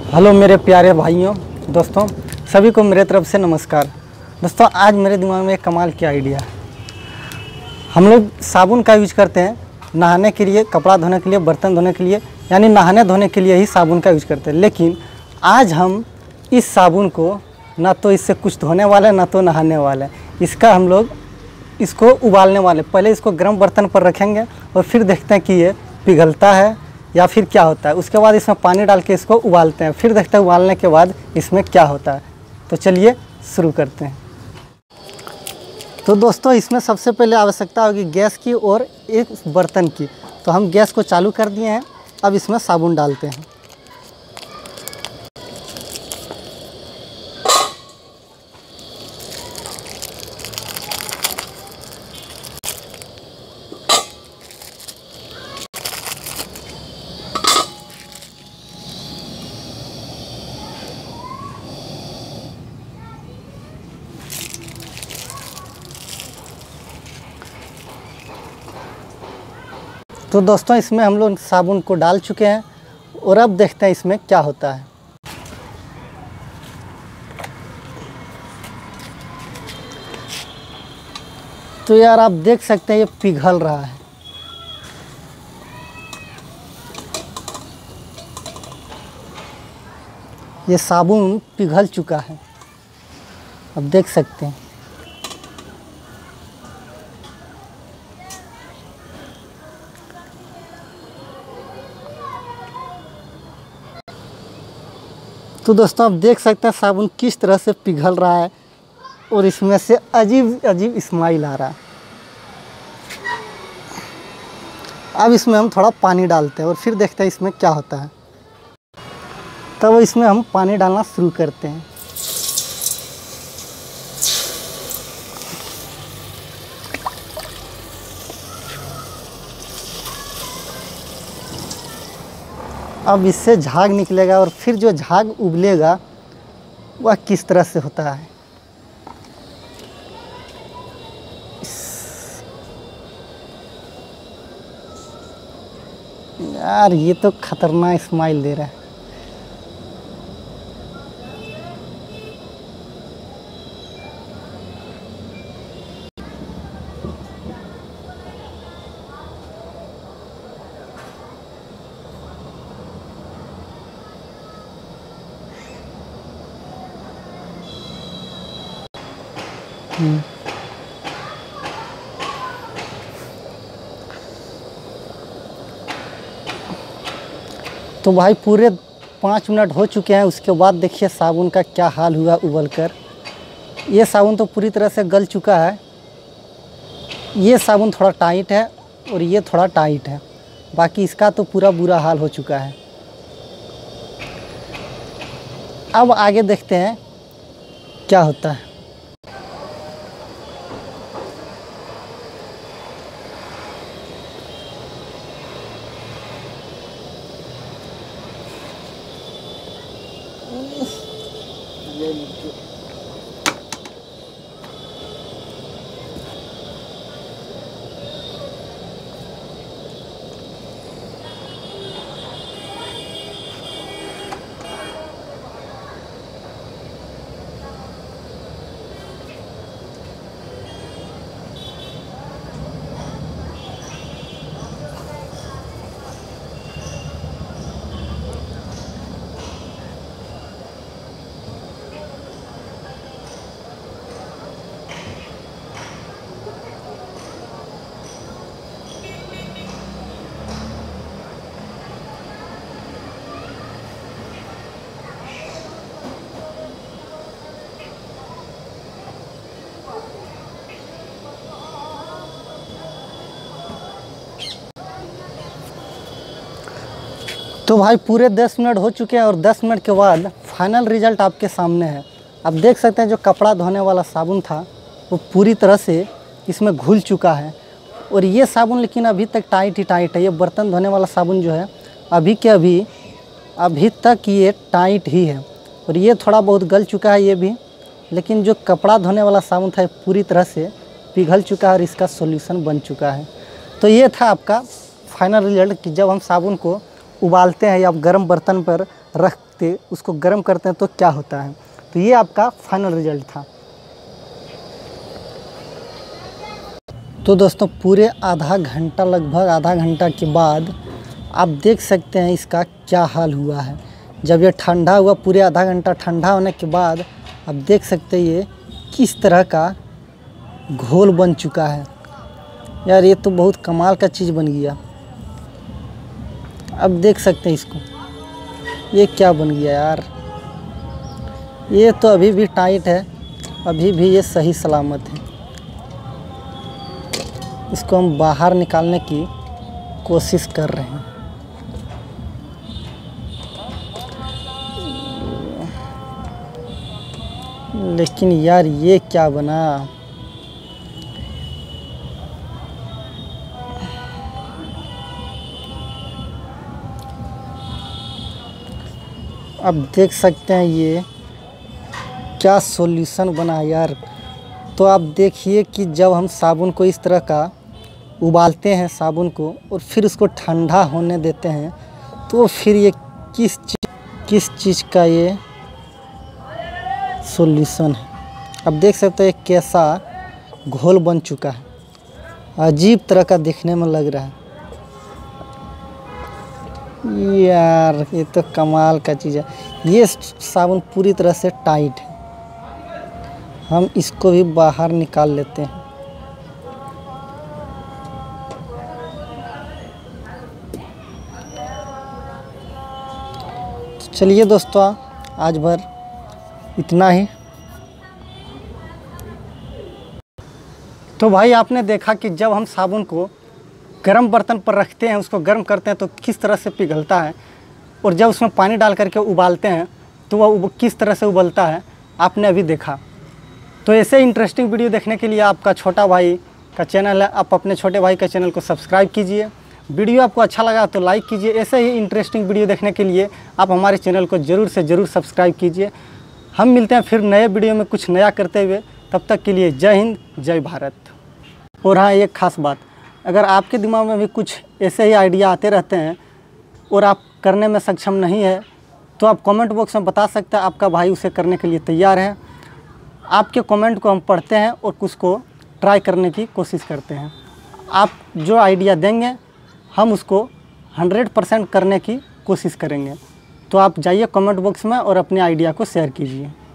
Hello मेरे प्यारे भाइयों दोस्तों, सभी को मेरे तरफ से नमस्कार। दोस्तों, आज मेरे दिमाग में एक कमाल की आइडिया है। हम लोग साबुन का यूज करते हैं नहाने के लिए, कपड़ा धोने के लिए, बर्तन धोने के लिए, यानी नहाने धोने के लिए ही साबुन का यूज करते हैं। लेकिन आज हम इस साबुन को ना तो इससे कुछ धोने वाले ना तो नहाने वाले, इसका हम लोग इसको उबालने वाले। पहले इसको गर्म बर्तन पर रखेंगे और फिर देखते हैं कि ये पिघलता है या फिर क्या होता है। उसके बाद इसमें पानी डाल के इसको उबालते हैं, फिर देखते हैं उबालने के बाद इसमें क्या होता है। तो चलिए शुरू करते हैं। तो दोस्तों, इसमें सबसे पहले आवश्यकता होगी गैस की और एक बर्तन की। तो हम गैस को चालू कर दिए हैं। अब इसमें साबुन डालते हैं। तो दोस्तों, इसमें हम लोग साबुन को डाल चुके हैं और अब देखते हैं इसमें क्या होता है। तो यार, आप देख सकते हैं ये पिघल रहा है। ये साबुन पिघल चुका है, आप देख सकते हैं। तो दोस्तों, आप देख सकते हैं साबुन किस तरह से पिघल रहा है और इसमें से अजीब अजीब स्मेल आ रहा है। अब इसमें हम थोड़ा पानी डालते हैं और फिर देखते हैं इसमें क्या होता है। तब इसमें हम पानी डालना शुरू करते हैं। अब इससे झाग निकलेगा और फिर जो झाग उबलेगा वह किस तरह से होता है। यार, ये तो खतरनाक स्माइल दे रहा है। तो भाई, पूरे 5 मिनट हो चुके हैं। उसके बाद देखिए साबुन का क्या हाल हुआ उबल कर। ये साबुन तो पूरी तरह से गल चुका है। ये साबुन थोड़ा टाइट है और ये थोड़ा टाइट है, बाकी इसका तो पूरा बुरा हाल हो चुका है। अब आगे देखते हैं क्या होता है। तो भाई, पूरे 10 मिनट हो चुके हैं और 10 मिनट के बाद फाइनल रिज़ल्ट आपके सामने है। आप देख सकते हैं जो कपड़ा धोने वाला साबुन था वो पूरी तरह से इसमें घुल चुका है। और ये साबुन लेकिन अभी तक टाइट ही टाइट है। ये बर्तन धोने वाला साबुन जो है अभी तक ये टाइट ही है। और ये थोड़ा बहुत गल चुका है ये भी, लेकिन जो कपड़ा धोने वाला साबुन था पूरी तरह से पिघल चुका है और इसका सॉल्यूशन बन चुका है। तो ये था आपका फाइनल रिजल्ट कि जब हम साबुन को उबालते हैं या आप गर्म बर्तन पर रख के उसको गर्म करते हैं तो क्या होता है। तो ये आपका फाइनल रिजल्ट था। तो दोस्तों पूरे आधा घंटा, लगभग आधा घंटा के बाद आप देख सकते हैं इसका क्या हाल हुआ है। जब ये ठंडा हुआ, पूरे आधा घंटा ठंडा होने के बाद आप देख सकते हैं ये किस तरह का घोल बन चुका है। यार ये तो बहुत कमाल का चीज़ बन गया। अब देख सकते हैं इसको, ये क्या बन गया यार। ये तो अभी भी टाइट है, अभी भी ये सही सलामत है। इसको हम बाहर निकालने की कोशिश कर रहे हैं। लेकिन यार ये क्या बना। अब देख सकते हैं ये क्या सॉल्यूशन बना यार। तो आप देखिए कि जब हम साबुन को इस तरह का उबालते हैं साबुन को और फिर उसको ठंडा होने देते हैं तो फिर ये किस चीज़ का ये सॉल्यूशन है। अब देख सकते हैं कैसा घोल बन चुका है, अजीब तरह का दिखने में लग रहा है। यार ये तो कमाल का चीज़ है। ये साबुन पूरी तरह से टाइट है। हम इसको भी बाहर निकाल लेते हैं। तो चलिए दोस्तों आज भर इतना ही। तो भाई आपने देखा कि जब हम साबुन को गर्म बर्तन पर रखते हैं, उसको गर्म करते हैं तो किस तरह से पिघलता है, और जब उसमें पानी डाल करके उबालते हैं तो वह किस तरह से उबलता है, आपने अभी देखा। तो ऐसे इंटरेस्टिंग वीडियो देखने के लिए आपका छोटा भाई का चैनल है, आप अपने छोटे भाई का चैनल को सब्सक्राइब कीजिए। वीडियो आपको अच्छा लगा तो लाइक कीजिए। ऐसे ही इंटरेस्टिंग वीडियो देखने के लिए आप हमारे चैनल को ज़रूर से ज़रूर सब्सक्राइब कीजिए। हम मिलते हैं फिर नए वीडियो में कुछ नया करते हुए। तब तक के लिए जय हिंद, जय भारत। और हाँ, एक ख़ास बात, अगर आपके दिमाग में भी कुछ ऐसे ही आइडिया आते रहते हैं और आप करने में सक्षम नहीं है तो आप कमेंट बॉक्स में बता सकते हैं। आपका भाई उसे करने के लिए तैयार है। आपके कमेंट को हम पढ़ते हैं और उसको ट्राई करने की कोशिश करते हैं। आप जो आइडिया देंगे हम उसको 100% करने की कोशिश करेंगे। तो आप जाइए कमेंट बॉक्स में और अपने आइडिया को शेयर कीजिए।